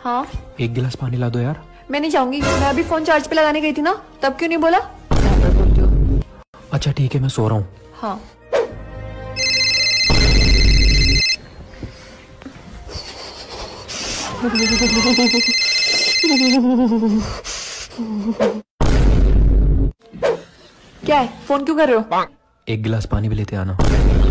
हाँ, एक गिलास पानी ला दो यार। मैं नहीं जाऊंगी। मैं अभी फोन चार्ज पे लगाने गई थी ना, तब क्यों नहीं बोला? यहाँ पर बोलती हो। अच्छा ठीक है, मैं सो रहा हूँ। हाँ। क्या है? फोन क्यों कर रहे हो? एक गिलास पानी भी लेते आना।